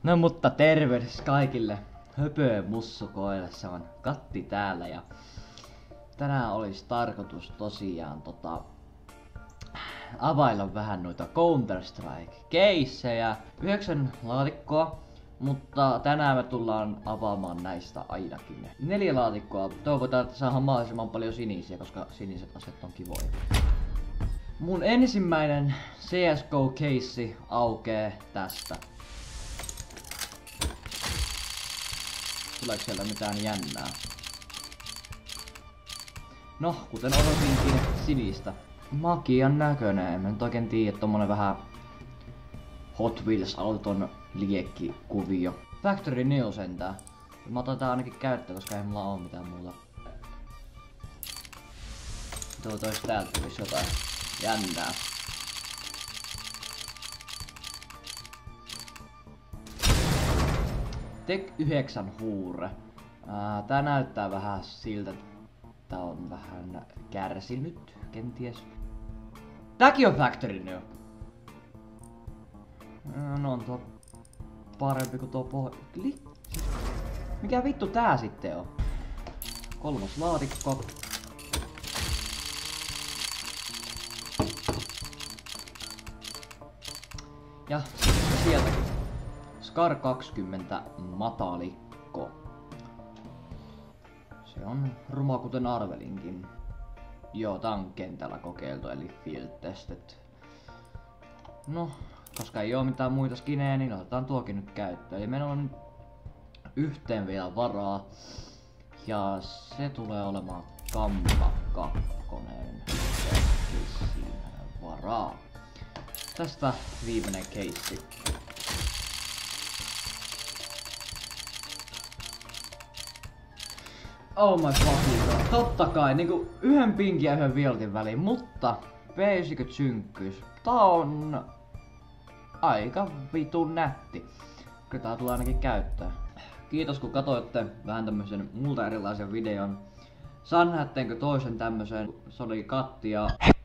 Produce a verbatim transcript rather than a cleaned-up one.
No mutta tervehdys kaikille höpömussukoille, se on Katti täällä ja tänään olisi tarkoitus tosiaan tota availla vähän noita Counter-Strike-keissejä, yhdeksän laatikkoa, mutta tänään me tullaan avaamaan näistä ainakin neljä laatikkoa. Toivotaan, että saadaan mahdollisimman paljon sinisiä, koska siniset aseet on kivoja. Mun ensimmäinen C S G O-keissi aukee tästä. Tuleeko siellä mitään jännää? No, kuten odotinkin, sinistä. Makian näköinen, en mä nyt oikein tiedä, tommonen vähän Hot Wheels-auton liekkikuvio. Factory New sentään. Mä otan tää ainakin käyttöön, koska ei mulla oo mitään muuta. Tuo tois täältä tulisi jotain jännää. Tek yhdeksän huure. Ää, tää näyttää vähän siltä, että on vähän kärsinyt, kenties. Tääkin on Factory New. No on tuo parempi kuin tuo pohja. Mikä vittu tää sitten on? Kolmas laatikko. Ja sitten sieltäkin. Scar kaksikymmentä matalikko. Se on ruma kuten arvelinkin. Joo, tää on kentällä kokeiltu eli field tested. No, koska ei oo mitään muita skinejä, niin otetaan tuokin nyt käyttöön. Eli meillä on yhteen vielä varaa. Ja se tulee olemaan Kampa kakkonen. Siinä varaa. Tästä viimeinen keissi. Oh my fucking god. Totta kai, niinku yhden pinkin ja yhden violetin väliin, mutta P yhdeksänkymmentä synkkyys. Tää on aika vitun nätti. Kyllä tää tulee ainakin käyttää. Kiitos kun katsoitte vähän tämmösen multa erilaisen videon. Saan näettekö toisen tämmösen. Se oli Katti ja